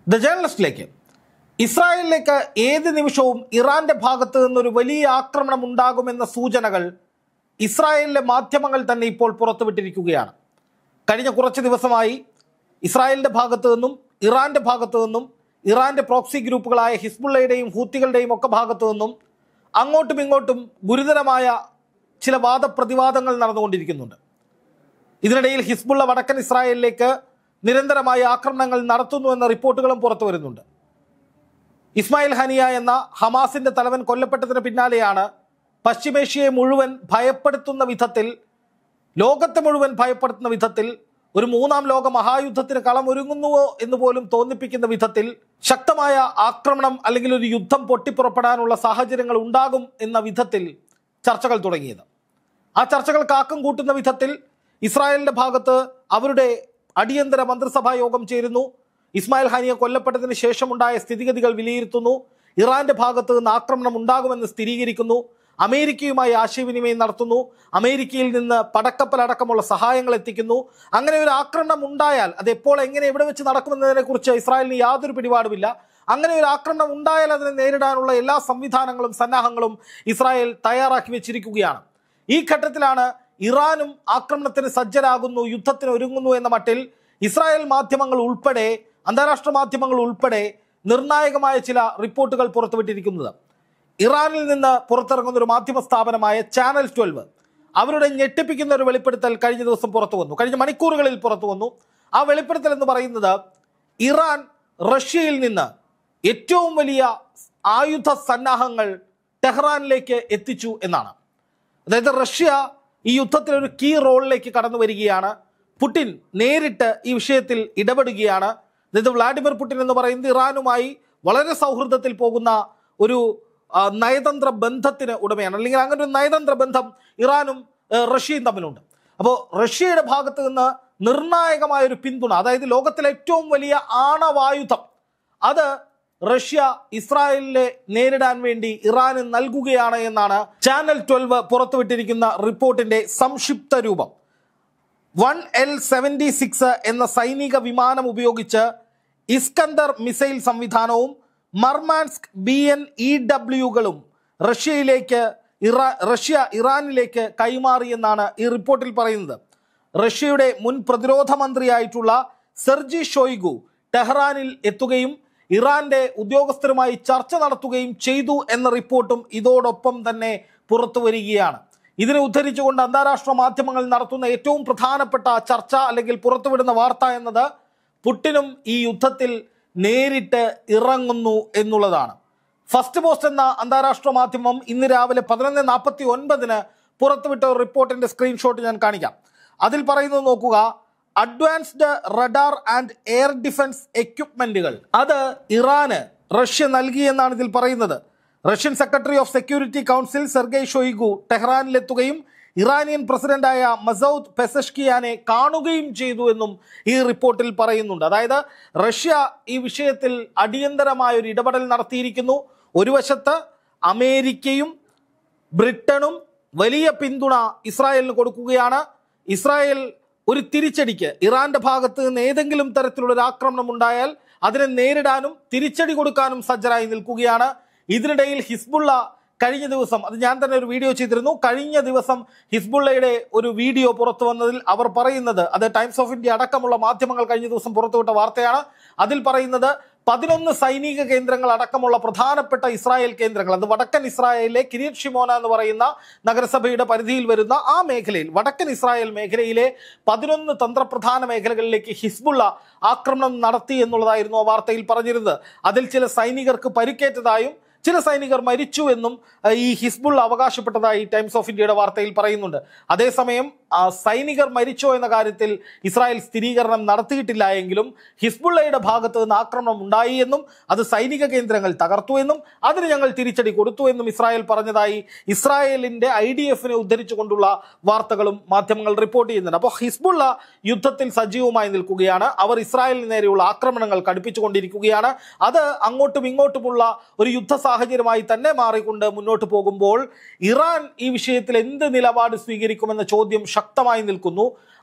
The ജേർണലിസ്റ്റിലേക്ക് ഇസ്രായേലിലേക്ക് ഏത് നിമിഷവും ഇറാന്റെ ഭാഗത്ത് നിന്നൊരു വലിയ ആക്രമണം ഉണ്ടാകുമെന്ന സൂചനകൾ ഇസ്രായേലിലെ മാധ്യമങ്ങൾ തന്നെ ഇപ്പോൾ പുറത്തുവിട്ടിരിക്കുകയാണ്. കഴിഞ്ഞ കുറച്ച് ദിവസമായി ഇസ്രായേലിന്റെ ഭാഗത്തു നിന്നും ഇറാന്റെ ഭാഗത്തു നിന്നും ഇറാന്റെ പ്രോക്സി ഗ്രൂപ്പുകളായ ഹിസ്ബുള്ളയുടെയും ഹൂത്തികളുടെയും ഒക്കെ ഭാഗത്തു നിന്നും അങ്ങോട്ടും ഇങ്ങോട്ടും ഗുരുതരമായ ചില വാദപ്രതിവാദങ്ങൾ നടന്നുകൊണ്ടിരിക്കുന്നുണ്ട്. ഇതിനിടയിൽ ഹിസ്ബുള്ള വടക്കൻ ഇസ്രായേലിലേക്ക് നിരന്തരമായ ആക്രമണങ്ങൾ നടത്തുന്നു എന്ന റിപ്പോർട്ടുകളും പുറത്തു വരുന്നുണ്ട്. ഇസ്മായിൽ ഹനിയ എന്ന ഹമാസിന്റെ തലവൻ കൊല്ലപ്പെട്ടതിന് പിന്നാലെയാണ് പശ്ചിമേഷ്യയെ മുഴുവൻ ഭയപ്പെടുത്തുന്ന വിധത്തിൽ, ലോകത്തെ മുഴുവൻ ഭയപ്പെടുത്തുന്ന വിധത്തിൽ, ഒരു മൂന്നാം ലോക മഹായുദ്ധത്തിന് കളമൊരുങ്ങുന്നുവോ എന്ന് പോലും തോന്നിപ്പിക്കുന്ന വിധത്തിൽ ശക്തമായ ആക്രമണം അല്ലെങ്കിൽ ഒരു യുദ്ധം പൊട്ടിപ്പുറപ്പെടാനുള്ള സാഹചര്യങ്ങൾ ഉണ്ടാകും എന്ന വിധത്തിൽ ചർച്ചകൾ തുടങ്ങിയത്. ആ ചർച്ചകൾ കാക്കം കൂട്ടുന്ന വിധത്തിൽ ഇസ്രായേലിന്റെ ഭാഗത്ത് അവരുടെ അടിയന്തര മന്ത്രിസഭാ യോഗം ചേരുന്നു. ഇസ്മായിൽ ഹാനിയ കൊല്ലപ്പെട്ടതിന് ശേഷമുണ്ടായ സ്ഥിതിഗതികൾ വിലയിരുത്തുന്നു. ഇറാന്റെ ഭാഗത്ത് നിന്ന് ആക്രമണം ഉണ്ടാകുമെന്ന് സ്ഥിരീകരിക്കുന്നു. അമേരിക്കയുമായി ആശയവിനിമയം നടത്തുന്നു. അമേരിക്കയിൽ നിന്ന് പടക്കപ്പലടക്കമുള്ള സഹായങ്ങൾ എത്തിക്കുന്നു. അങ്ങനെ ഒരു ആക്രമണം ഉണ്ടായാൽ അത് എപ്പോൾ, എങ്ങനെ, എവിടെ വെച്ച് നടക്കുമെന്നതിനെ കുറിച്ച് ഇസ്രായേലിന് യാതൊരു പിടിപാടുമില്ല. അങ്ങനെ ഒരു ആക്രമണം ഉണ്ടായാൽ അതിനെ നേരിടാനുള്ള എല്ലാ സംവിധാനങ്ങളും സന്നാഹങ്ങളും ഇസ്രായേൽ തയ്യാറാക്കി വെച്ചിരിക്കുകയാണ്. ഈ ഘട്ടത്തിലാണ് ഇറാനും ആക്രമണത്തിന് സജ്ജരാകുന്നു, യുദ്ധത്തിന് ഒരുങ്ങുന്നു എന്ന മട്ടിൽ ഇസ്രായേൽ മാധ്യമങ്ങൾ ഉൾപ്പെടെ, അന്താരാഷ്ട്ര മാധ്യമങ്ങൾ ഉൾപ്പെടെ നിർണായകമായ ചില റിപ്പോർട്ടുകൾ പുറത്തുവിട്ടിരിക്കുന്നത്. ഇറാനിൽ നിന്ന് പുറത്തിറങ്ങുന്ന ഒരു മാധ്യമ സ്ഥാപനമായ ചാനൽ 12 അവരുടെ ഞെട്ടിപ്പിക്കുന്ന ഒരു വെളിപ്പെടുത്തൽ കഴിഞ്ഞ ദിവസം പുറത്തു വന്നു, കഴിഞ്ഞ മണിക്കൂറുകളിൽ പുറത്തു വന്നു. ആ വെളിപ്പെടുത്തൽ എന്ന് പറയുന്നത് ഇറാൻ റഷ്യയിൽ നിന്ന് ഏറ്റവും വലിയ ആയുധ സന്നാഹങ്ങൾ ടെഹ്റാനിലേക്ക് എത്തിച്ചു എന്നാണ്. അതായത് റഷ്യ ഈ യുദ്ധത്തിൽ ഒരു കീ റോളിലേക്ക് കടന്നു വരികയാണ്. പുടിൻ നേരിട്ട് ഈ വിഷയത്തിൽ ഇടപെടുകയാണ്. അതായത് വ്ളാഡിമിർ പുടിൻ എന്ന് പറയുന്നത് ഇറാനുമായി വളരെ സൗഹൃദത്തിൽ പോകുന്ന ഒരു നയതന്ത്ര ബന്ധത്തിന് ഉടമയാണ്, അല്ലെങ്കിൽ അങ്ങനെ ഒരു നയതന്ത്ര ബന്ധം ഇറാനും റഷ്യയും തമ്മിലുണ്ട്. അപ്പോൾ റഷ്യയുടെ ഭാഗത്ത് നിന്ന് നിർണായകമായ ഒരു പിന്തുണ, അതായത് ലോകത്തിലെ ഏറ്റവും വലിയ ആണവായുധം, അത് റഷ്യ ഇസ്രായേലിനെ നേരിടാൻ വേണ്ടി ഇറാന് നൽകുകയാണ് എന്നാണ് ചാനൽ 12 പുറത്തുവിട്ടിരിക്കുന്ന റിപ്പോർട്ടിന്റെ സംക്ഷിപ്ത രൂപം. 1L-76 എന്ന സൈനിക വിമാനം ഉപയോഗിച്ച് ഇസ്കന്ദർ മിസൈൽ സംവിധാനവും മർമാൻസ്ക് BN-EWകളും റഷ്യ ഇറാനിലേക്ക് കൈമാറിയെന്നാണ് ഈ റിപ്പോർട്ടിൽ പറയുന്നത്. റഷ്യയുടെ മുൻ പ്രതിരോധ മന്ത്രിയായിട്ടുള്ള സെർജി ഷോയിഗു ടെഹ്റാനിൽ എത്തുകയും ഇറാന്റെ ഉദ്യോഗസ്ഥരുമായി ചർച്ച നടത്തുകയും ചെയ്തു എന്ന റിപ്പോർട്ടും ഇതോടൊപ്പം തന്നെ പുറത്തു വരികയാണ്. ഇതിനെ ഉദ്ധരിച്ചുകൊണ്ട് അന്താരാഷ്ട്ര മാധ്യമങ്ങൾ നടത്തുന്ന ഏറ്റവും പ്രധാനപ്പെട്ട ചർച്ച അല്ലെങ്കിൽ പുറത്തുവിടുന്ന വാർത്ത എന്നത് പുടിനും ഈ യുദ്ധത്തിൽ നേരിട്ട് ഇറങ്ങുന്നു എന്നുള്ളതാണ്. ഫസ്റ്റ് പോസ്റ്റ് എന്ന അന്താരാഷ്ട്ര മാധ്യമം ഇന്ന് രാവിലെ 11:49 പുറത്തുവിട്ട ഒരു റിപ്പോർട്ടിന്റെ സ്ക്രീൻഷോട്ട് ഞാൻ കാണിക്കാം. അതിൽ പറയുന്നത് നോക്കുക. Advanced radar and air defence എക്യുപ്മെന്റുകൾ അത് ഇറാന് റഷ്യ നൽകിയെന്നാണ് ഇതിൽ പറയുന്നത്. Russian secretary of security council Sergei Shoigu ടെഹ്റാനിലെത്തുകയും ഇറാനിയൻ പ്രസിഡന്റായ മസൌദ് പെസഷ്കിയാനെ കാണുകയും ചെയ്തു എന്നും ഈ റിപ്പോർട്ടിൽ പറയുന്നുണ്ട്. അതായത് റഷ്യ ഈ വിഷയത്തിൽ അടിയന്തരമായ ഒരു ഇടപെടൽ നടത്തിയിരിക്കുന്നു. ഒരു വശത്ത് അമേരിക്കയും ബ്രിട്ടനും വലിയ പിന്തുണ ഇസ്രായേലിന് കൊടുക്കുകയാണ്. ഇസ്രായേൽ ഒരു തിരിച്ചടിക്ക്, ഇറാന്റെ ഭാഗത്ത് നിന്ന് ഏതെങ്കിലും തരത്തിലുള്ള ഒരു ആക്രമണം ഉണ്ടായാൽ അതിനെ നേരിടാനും തിരിച്ചടി കൊടുക്കാനും സജ്ജരായി നിൽക്കുകയാണ്. ഇതിനിടയിൽ ഹിസ്ബുള്ള കഴിഞ്ഞ ദിവസം, അത് ഞാൻ തന്നെ ഒരു വീഡിയോ ചെയ്തിരുന്നു, കഴിഞ്ഞ ദിവസം ഹിസ്ബുള്ളയുടെ ഒരു വീഡിയോ പുറത്തു വന്നതിൽ അവർ പറയുന്നത്, അത് ടൈംസ് ഓഫ് ഇന്ത്യ അടക്കമുള്ള മാധ്യമങ്ങൾ കഴിഞ്ഞ ദിവസം പുറത്തുവിട്ട വാർത്തയാണ്. അതിൽ പറയുന്നത് 11 സൈനിക കേന്ദ്രങ്ങൾ അടക്കമുള്ള പ്രധാനപ്പെട്ട ഇസ്രായേൽ കേന്ദ്രങ്ങൾ, അത് വടക്കൻ ഇസ്രായേലിലെ കിരിയത് ഷിമോന എന്ന് പറയുന്ന നഗരസഭയുടെ പരിധിയിൽ വരുന്ന ആ മേഖലയിൽ, വടക്കൻ ഇസ്രായേൽ മേഖലയിലെ 11 തന്ത്രപ്രധാന മേഖലകളിലേക്ക് ഹിസ്ബുള്ള ആക്രമണം നടത്തി എന്നുള്ളതായിരുന്നു ആ വാർത്തയിൽ പറഞ്ഞിരുന്നത്. അതിൽ ചില സൈനികർക്ക് പരിക്കേറ്റതായും ചില സൈനികർ മരിച്ചു എന്നും ഈ ഹിസ്ബുള്ള അവകാശപ്പെട്ടതായി ടൈംസ് ഓഫ് ഇന്ത്യയുടെ വാർത്തയിൽ പറയുന്നുണ്ട്. അതേസമയം സൈനികർ മരിച്ചോ എന്ന കാര്യത്തിൽ ഇസ്രായേൽ സ്ഥിരീകരണം നടത്തിയിട്ടില്ല എങ്കിലും ഹിസ്ബുള്ളയുടെ ഭാഗത്ത് നിന്ന് ആക്രമണം ഉണ്ടായി എന്നും അത് സൈനിക കേന്ദ്രങ്ങൾ തകർത്തു എന്നും അതിന് ഞങ്ങൾ തിരിച്ചടി കൊടുത്തു എന്നും ഇസ്രായേൽ പറഞ്ഞതായി ഇസ്രായേലിന്റെ IDF-നെ ഉദ്ധരിച്ചുകൊണ്ടുള്ള വാർത്തകളും മാധ്യമങ്ങൾ റിപ്പോർട്ട് ചെയ്യുന്നുണ്ട്. അപ്പോൾ ഹിസ്ബുള്ള യുദ്ധത്തിൽ സജീവമായി നിൽക്കുകയാണ്. അവർ ഇസ്രായേലിന് നേരെയുള്ള ആക്രമണങ്ങൾ കടുപ്പിച്ചുകൊണ്ടിരിക്കുകയാണ്. അത് അങ്ങോട്ടും ഇങ്ങോട്ടുമുള്ള ഒരു യുദ്ധ സാഹചര്യമായി തന്നെ മാറിക്കൊണ്ട് മുന്നോട്ട് പോകുമ്പോൾ ഇറാൻ ഈ വിഷയത്തിൽ എന്ത് നിലപാട് സ്വീകരിക്കുമെന്ന ചോദ്യം ശക്തമായി നിൽക്കുന്നു.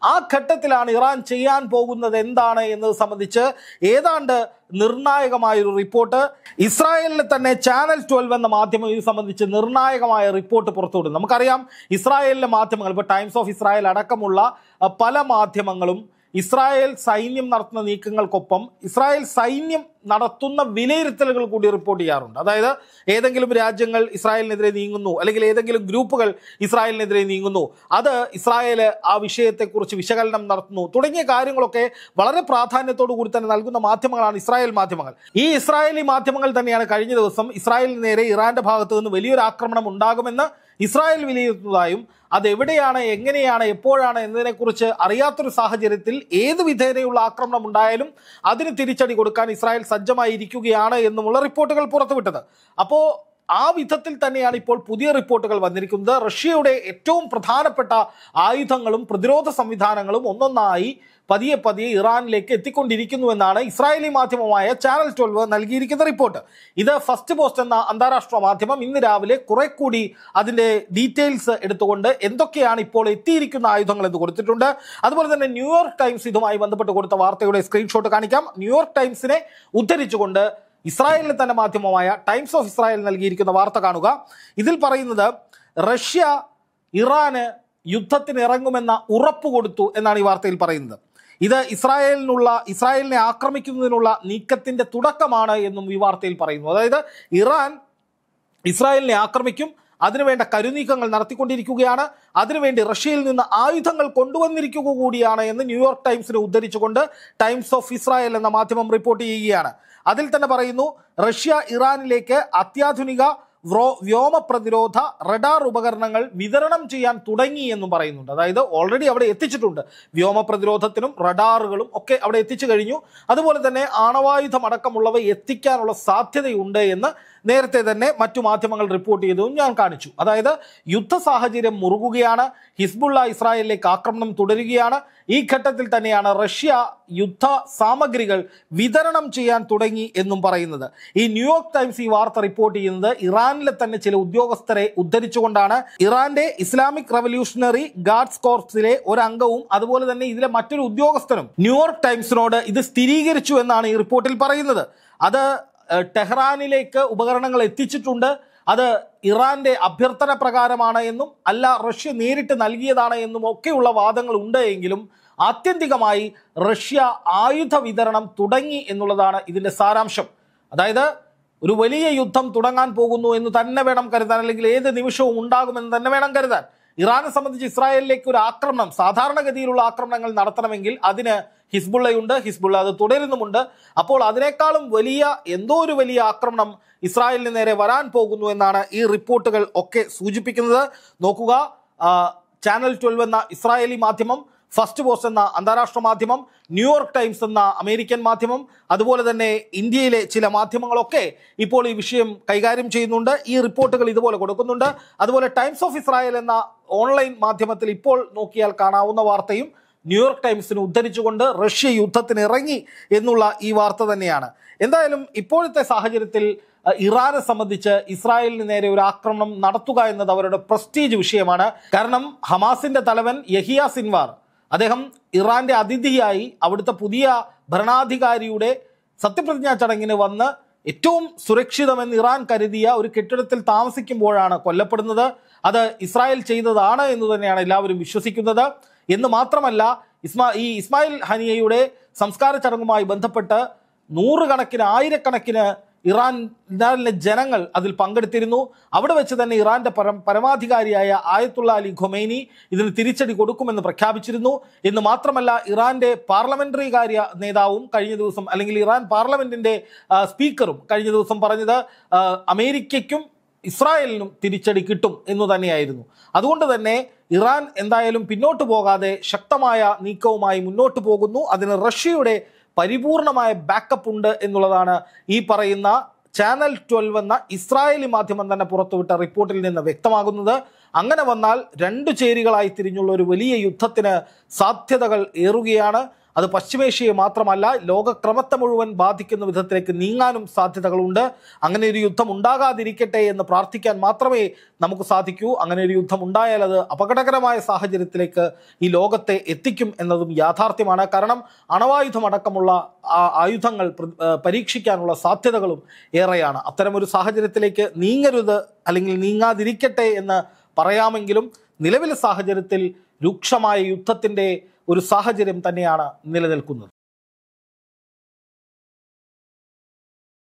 ആ ഘട്ടത്തിലാണ് ഇറാൻ ചെയ്യാൻ പോകുന്നത് എന്താണ് എന്നത് സംബന്ധിച്ച് ഏതാണ്ട് നിർണായകമായൊരു റിപ്പോർട്ട് ഇസ്രായേലിൽ തന്നെ ചാനൽ 12 എന്ന മാധ്യമം ഇത് സംബന്ധിച്ച് നിർണായകമായ റിപ്പോർട്ട് പുറത്തുവിടും. നമുക്കറിയാം ഇസ്രായേലിലെ മാധ്യമങ്ങൾ, ഇപ്പോൾ ടൈംസ് ഓഫ് ഇസ്രായേൽ അടക്കമുള്ള പല മാധ്യമങ്ങളും ഇസ്രായേൽ സൈന്യം നടത്തുന്ന നീക്കങ്ങൾക്കൊപ്പം ഇസ്രായേൽ സൈന്യം നടത്തുന്ന വിലയിരുത്തലുകൾ കൂടി റിപ്പോർട്ട് ചെയ്യാറുണ്ട്. അതായത് ഏതെങ്കിലും രാജ്യങ്ങൾ ഇസ്രായേലിനെതിരെ നീങ്ങുന്നു, അല്ലെങ്കിൽ ഏതെങ്കിലും ഗ്രൂപ്പുകൾ ഇസ്രായേലിനെതിരെ നീങ്ങുന്നു, അത് ഇസ്രായേൽ ആ വിഷയത്തെക്കുറിച്ച് വിശകലനം നടത്തുന്നു തുടങ്ങിയ കാര്യങ്ങളൊക്കെ വളരെ പ്രാധാന്യത്തോടു കൂടി തന്നെ നൽകുന്ന മാധ്യമങ്ങളാണ് ഇസ്രായേൽ മാധ്യമങ്ങൾ. ഈ ഇസ്രായേലി മാധ്യമങ്ങൾ തന്നെയാണ് കഴിഞ്ഞ ദിവസം ഇസ്രായേലിന് നേരെ ഇറാന്റെ ഭാഗത്തു നിന്ന് വലിയൊരു ആക്രമണം ഉണ്ടാകുമെന്ന് ഇസ്രായേൽ വിലയിരുത്തുന്നതായും അതെവിടെയാണ്, എങ്ങനെയാണ്, എപ്പോഴാണ് എന്നതിനെക്കുറിച്ച് അറിയാത്തൊരു സാഹചര്യത്തിൽ ഏത് വിധേനയുള്ള ആക്രമണം ഉണ്ടായാലും അതിന് തിരിച്ചടി കൊടുക്കാൻ ഇസ്രായേൽ സജ്ജമായിരിക്കുകയാണ് എന്നുമുള്ള റിപ്പോർട്ടുകൾ പുറത്തുവിട്ടത്. അപ്പോൾ ആ വിധത്തിൽ തന്നെയാണ് ഇപ്പോൾ പുതിയ റിപ്പോർട്ടുകൾ വന്നിരിക്കുന്നത്. റഷ്യയുടെ ഏറ്റവും പ്രധാനപ്പെട്ട ആയുധങ്ങളും പ്രതിരോധ സംവിധാനങ്ങളും ഒന്നൊന്നായി പതിയെ പതിയെ ഇറാനിലേക്ക് എത്തിക്കൊണ്ടിരിക്കുന്നു എന്നാണ് ഇസ്രായേലി മാധ്യമമായ ചാനൽ 12 നൽകിയിരിക്കുന്ന റിപ്പോർട്ട്. ഇത് ഫസ്റ്റ് പോസ്റ്റ് എന്ന അന്താരാഷ്ട്ര മാധ്യമം ഇന്ന് രാവിലെ കുറെ കൂടി അതിന്റെ ഡീറ്റെയിൽസ് എടുത്തുകൊണ്ട് എന്തൊക്കെയാണ് ഇപ്പോൾ എത്തിയിരിക്കുന്ന ആയുധങ്ങൾ എന്ന് കൊടുത്തിട്ടുണ്ട്. അതുപോലെ തന്നെ ന്യൂയോർക്ക് ടൈംസ് ഇതുമായി ബന്ധപ്പെട്ട് കൊടുത്ത വാർത്തയുടെ സ്ക്രീൻഷോട്ട് കാണിക്കാം. ന്യൂയോർക്ക് ടൈംസിനെ ഉദ്ധരിച്ചുകൊണ്ട് ഇസ്രായേലിലെ തന്നെ മാധ്യമമായ ടൈംസ് ഓഫ് ഇസ്രായേൽ നൽകിയിരിക്കുന്ന വാർത്ത കാണുക. ഇതിൽ പറയുന്നത് റഷ്യ ഇറാന് യുദ്ധത്തിന് ഇറങ്ങുമെന്ന ഉറപ്പ് കൊടുത്തു എന്നാണ് ഈ വാർത്തയിൽ പറയുന്നത്. ഇത് ഇസ്രായേലിനെ ആക്രമിക്കുന്നതിനുള്ള നീക്കത്തിന്റെ തുടക്കമാണ് എന്നും ഈ വാർത്തയിൽ പറയുന്നു. അതായത് ഇറാൻ ഇസ്രായേലിനെ ആക്രമിക്കും, അതിനുവേണ്ട കരുനീക്കങ്ങൾ നടത്തിക്കൊണ്ടിരിക്കുകയാണ്, അതിനുവേണ്ടി റഷ്യയിൽ നിന്ന് ആയുധങ്ങൾ കൊണ്ടുവന്നിരിക്കുക കൂടിയാണ് എന്ന് ന്യൂയോർക്ക് ടൈംസിനെ ഉദ്ധരിച്ചുകൊണ്ട് ടൈംസ് ഓഫ് ഇസ്രായേൽ എന്ന മാധ്യമം റിപ്പോർട്ട് ചെയ്യുകയാണ്. അതിൽ തന്നെ പറയുന്നു, റഷ്യ ഇറാനിലേക്ക് അത്യാധുനിക വ്യോമ പ്രതിരോധ റഡാർ ഉപകരണങ്ങൾ വിതരണം ചെയ്യാൻ തുടങ്ങി എന്നും പറയുന്നുണ്ട്. അതായത് ഓൾറെഡി അവിടെ എത്തിച്ചിട്ടുണ്ട്, വ്യോമ പ്രതിരോധത്തിനും റഡാറുകളും ഒക്കെ അവിടെ എത്തിച്ചു കഴിഞ്ഞു. അതുപോലെ തന്നെ ആണവായുധം അടക്കമുള്ളവ എത്തിക്കാനുള്ള സാധ്യതയുണ്ട് എന്ന് നേരത്തെ തന്നെ മറ്റു മാധ്യമങ്ങൾ റിപ്പോർട്ട് ചെയ്തതും ഞാൻ കാണിച്ചു. അതായത് യുദ്ധ സാഹചര്യം മുറുകുകയാണ്, ഹിസ്ബുള്ള ഇസ്രായേലിലേക്ക് ആക്രമണം തുടരുകയാണ്. ഈ ഘട്ടത്തിൽ തന്നെയാണ് റഷ്യ യുദ്ധ സാമഗ്രികൾ വിതരണം ചെയ്യാൻ തുടങ്ങി എന്നും പറയുന്നത്. ഈ ന്യൂയോർക്ക് ടൈംസ് ഈ വാർത്ത റിപ്പോർട്ട് ചെയ്യുന്നത് ഇറാനിലെ തന്നെ ചില ഉദ്യോഗസ്ഥരെ ഉദ്ധരിച്ചുകൊണ്ടാണ്. ഇറാന്റെ ഇസ്ലാമിക് റവല്യൂഷണറി ഗാർഡ്സ് കോർപ്സിലെ ഒരു അംഗവും അതുപോലെ തന്നെ ഇതിലെ മറ്റൊരു ഉദ്യോഗസ്ഥനും ന്യൂയോർക്ക് ടൈംസിനോട് ഇത് സ്ഥിരീകരിച്ചു എന്നാണ് ഈ റിപ്പോർട്ടിൽ പറയുന്നത്. അത് ടെഹ്റാനിലേക്ക് ഉപകരണങ്ങൾ എത്തിച്ചിട്ടുണ്ട്, അത് ഇറാന്റെ അഭ്യർത്ഥന പ്രകാരമാണ് എന്നും അല്ല റഷ്യ നേരിട്ട് നൽകിയതാണ് എന്നും ഒക്കെയുള്ള വാദങ്ങൾ ഉണ്ട് എങ്കിലും ആത്യന്തികമായി റഷ്യ ആയുധ വിതരണം തുടങ്ങി എന്നുള്ളതാണ് ഇതിന്റെ സാരാംശം. അതായത് ഒരു വലിയ യുദ്ധം തുടങ്ങാൻ പോകുന്നു എന്ന് തന്നെ വേണം കരുതാൻ, അല്ലെങ്കിൽ ഏത് നിമിഷവും ഉണ്ടാകുമെന്ന് തന്നെ വേണം കരുതാൻ. ഇറാനെ സംബന്ധിച്ച് ഇസ്രായേലിലേക്ക് ഒരു ആക്രമണം, സാധാരണഗതിയിലുള്ള ആക്രമണങ്ങൾ നടത്തണമെങ്കിൽ അതിന് ഹിസ്ബുള്ളയുണ്ട്, ഹിസ്ബുള്ള അത് തുടരുന്നുമുണ്ട്. അപ്പോൾ അതിനേക്കാളും ഒരു വലിയ ആക്രമണം ഇസ്രായേലിന് നേരെ വരാൻ പോകുന്നു എന്നാണ് ഈ റിപ്പോർട്ടുകൾ ഒക്കെ സൂചിപ്പിക്കുന്നത്. നോക്കുക, ചാനൽ 12 എന്ന ഇസ്രായേലി മാധ്യമം, ഫസ്റ്റ് പോസ്റ്റ് എന്ന അന്താരാഷ്ട്ര മാധ്യമം, ന്യൂയോർക്ക് ടൈംസ് എന്ന അമേരിക്കൻ മാധ്യമം, അതുപോലെ തന്നെ ഇന്ത്യയിലെ ചില മാധ്യമങ്ങളൊക്കെ ഇപ്പോൾ ഈ വിഷയം കൈകാര്യം ചെയ്യുന്നുണ്ട്. ഈ റിപ്പോർട്ടുകൾ ഇതുപോലെ കൊടുക്കുന്നുണ്ട്. അതുപോലെ ടൈംസ് ഓഫ് ഇസ്രായേൽ എന്ന ഓൺലൈൻ മാധ്യമത്തിൽ ഇപ്പോൾ നോക്കിയാൽ കാണാവുന്ന വാർത്തയും ന്യൂയോർക്ക് ടൈംസിനെ ഉദ്ധരിച്ചുകൊണ്ട് റഷ്യ യുദ്ധത്തിന് ഇറങ്ങി എന്നുള്ള ഈ വാർത്ത തന്നെയാണ്. എന്തായാലും ഇപ്പോഴത്തെ സാഹചര്യത്തിൽ ഇറാനെ സംബന്ധിച്ച് ഇസ്രായേലിന് നേരെ ഒരു ആക്രമണം നടത്തുക എന്നത് അവരുടെ പ്രസ്റ്റീജ് വിഷയമാണ്. കാരണം ഹമാസിന്റെ തലവൻ യഹിയ സിൻവാർ, അദ്ദേഹം ഇറാന്റെ അതിഥിയായി അവിടുത്തെ പുതിയ ഭരണാധികാരിയുടെ സത്യപ്രതിജ്ഞാ ചടങ്ങിന് വന്ന് ഏറ്റവും സുരക്ഷിതമെന്ന് ഇറാൻ കരുതിയ ഒരു കെട്ടിടത്തിൽ താമസിക്കുമ്പോഴാണ് കൊല്ലപ്പെടുന്നത്. അത് ഇസ്രായേൽ ചെയ്തതാണ് എന്ന് തന്നെയാണ് എല്ലാവരും വിശ്വസിക്കുന്നത്. എന്ന് മാത്രമല്ല, ഇസ്മായിൽ ഹനിയയുടെ സംസ്കാര ചടങ്ങുമായി ബന്ധപ്പെട്ട് നൂറുകണക്കിന് ആയിരക്കണക്കിന് ഇറാനിലെ ജനങ്ങൾ അതിൽ പങ്കെടുത്തിരുന്നു. അവിടെ വെച്ച് തന്നെ ഇറാന്റെ പരമാധികാരിയായ ആയത്തുള്ള അലി ഖൊമൈനി ഇതിന് തിരിച്ചടി കൊടുക്കുമെന്ന് പ്രഖ്യാപിച്ചിരുന്നു. എന്ന് മാത്രമല്ല, ഇറാന്റെ പാർലമെന്ററി കാര്യ നേതാവും കഴിഞ്ഞ ദിവസം, അല്ലെങ്കിൽ ഇറാൻ പാർലമെന്റിന്റെ സ്പീക്കറും കഴിഞ്ഞ ദിവസം പറഞ്ഞത് അമേരിക്കയ്ക്കും ഇസ്രായേലിനും തിരിച്ചടി കിട്ടും എന്നു തന്നെയായിരുന്നു. അതുകൊണ്ട് തന്നെ ഇറാൻ എന്തായാലും പിന്നോട്ട് പോകാതെ ശക്തമായ നീക്കവുമായി മുന്നോട്ട് പോകുന്നു. അതിന് റഷ്യയുടെ പരിപൂർണമായ ബാക്കപ്പ് ഉണ്ട് എന്നുള്ളതാണ് ഈ പറയുന്ന ചാനൽ 12 എന്ന ഇസ്രായേലി മാധ്യമം തന്നെ പുറത്തുവിട്ട റിപ്പോർട്ടിൽ നിന്ന് വ്യക്തമാകുന്നത്. അങ്ങനെ വന്നാൽ രണ്ടു ചേരികളായി തിരിഞ്ഞുള്ള ഒരു വലിയ യുദ്ധത്തിന് സാധ്യതകൾ ഏറുകയാണ്. അത് പശ്ചിമേഷ്യയെ മാത്രമല്ല ലോകക്രമത്തെ മുഴുവൻ ബാധിക്കുന്ന വിധത്തിലേക്ക് നീങ്ങാനും സാധ്യതകളുണ്ട്. അങ്ങനെ ഒരു യുദ്ധം ഉണ്ടാകാതിരിക്കട്ടെ എന്ന് പ്രാർത്ഥിക്കാൻ മാത്രമേ നമുക്ക് സാധിക്കൂ. അങ്ങനെ ഒരു യുദ്ധം ഉണ്ടായാൽ അത് അപകടകരമായ സാഹചര്യത്തിലേക്ക് ഈ ലോകത്തെ എത്തിക്കും എന്നതും യാഥാർത്ഥ്യമാണ്. കാരണം അണവായുധമടക്കമുള്ള ആയുധങ്ങൾ പരീക്ഷിക്കാനുള്ള സാധ്യതകളും ഏറെയാണ്. അത്തരമൊരു സാഹചര്യത്തിലേക്ക് നീങ്ങരുത് അല്ലെങ്കിൽ നീങ്ങാതിരിക്കട്ടെ എന്ന് പറയാമെങ്കിലും നിലവിലെ സാഹചര്യത്തിൽ രൂക്ഷമായ യുദ്ധത്തിൻ്റെ ഒരു സാഹചര്യം തന്നെയാണ് നിലനിൽക്കുന്നത്.